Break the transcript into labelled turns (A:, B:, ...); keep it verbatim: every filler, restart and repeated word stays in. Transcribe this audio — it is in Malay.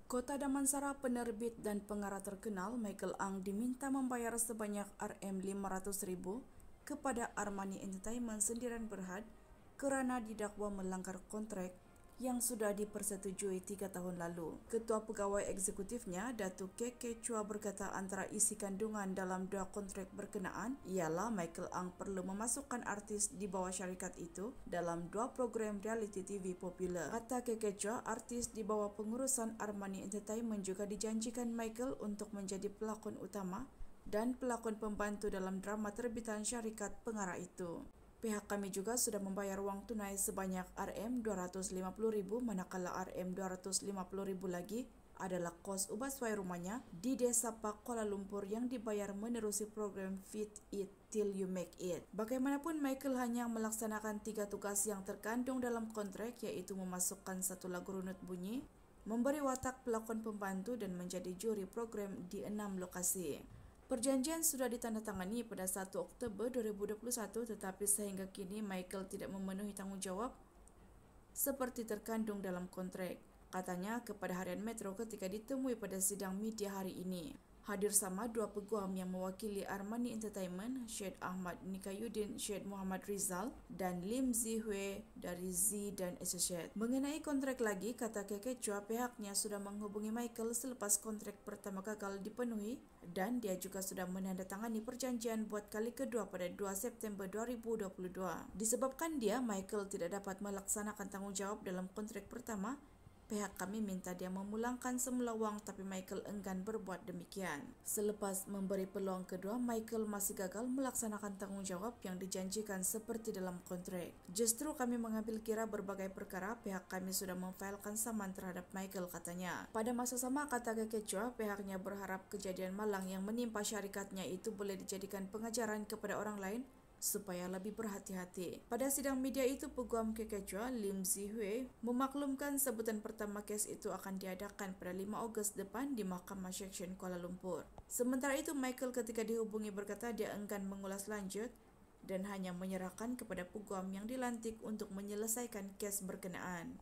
A: Kota Damansara, penerbit dan pengarah terkenal Michael Ang diminta membayar sebanyak R M lima ratus ribu kepada Armani Entertainment Sendirian Berhad kerana didakwa melanggar kontrak yang sudah dipersetujui tiga tahun lalu. Ketua Pegawai Eksekutifnya, Datuk K K Chua berkata antara isi kandungan dalam dua kontrak berkenaan ialah Michael Ang perlu memasukkan artis di bawah syarikat itu dalam dua program reality T V popular. Kata K K Chua, artis di bawah pengurusan Armani Entertainment juga dijanjikan Michael untuk menjadi pelakon utama dan pelakon pembantu dalam drama terbitan syarikat pengarah itu. Pihak kami juga sudah membayar wang tunai sebanyak R M dua ratus lima puluh ribu manakala R M dua ratus lima puluh ribu lagi adalah kos ubah suai rumahnya di Desa Pak, Kuala Lumpur yang dibayar menerusi program Fit It Till You Make It. Bagaimanapun, Michael hanya melaksanakan tiga tugas yang terkandung dalam kontrak, iaitu memasukkan satu lagu runut bunyi, memberi watak pelakon pembantu dan menjadi juri program di enam lokasi. Perjanjian sudah ditandatangani pada satu Oktober dua ribu dua puluh satu, tetapi sehingga kini Michael tidak memenuhi tanggungjawab seperti terkandung dalam kontrak, katanya kepada Harian Metro ketika ditemui pada sidang media hari ini. Hadir sama dua peguam yang mewakili Armani Entertainment, Syed Ahmad Nikayuddin, Syed Muhammad Rizal dan Lim Zi Hui dari Z dan Associate. Mengenai kontrak lagi, kata K K Chua, pihaknya sudah menghubungi Michael selepas kontrak pertama gagal dipenuhi dan dia juga sudah menandatangani perjanjian buat kali kedua pada dua September dua ribu dua puluh dua. Disebabkan dia, Michael tidak dapat melaksanakan tanggungjawab dalam kontrak pertama, pihak kami minta dia memulangkan semula wang, tapi Michael enggan berbuat demikian. Selepas memberi peluang kedua, Michael masih gagal melaksanakan tanggungjawab yang dijanjikan seperti dalam kontrak. Justru kami mengambil kira berbagai perkara, pihak kami sudah memfailkan saman terhadap Michael, katanya. Pada masa sama, kata K K Chua, pihaknya berharap kejadian malang yang menimpa syarikatnya itu boleh dijadikan pengajaran kepada orang lain supaya lebih berhati-hati. Pada sidang media itu, Peguam K K Chua, Lim Zi Hui, memaklumkan sebutan pertama kes itu akan diadakan pada lima Ogos depan di Mahkamah Seksyen Kuala Lumpur. Sementara itu, Michael ketika dihubungi berkata dia enggan mengulas lanjut dan hanya menyerahkan kepada peguam yang dilantik untuk menyelesaikan kes berkenaan.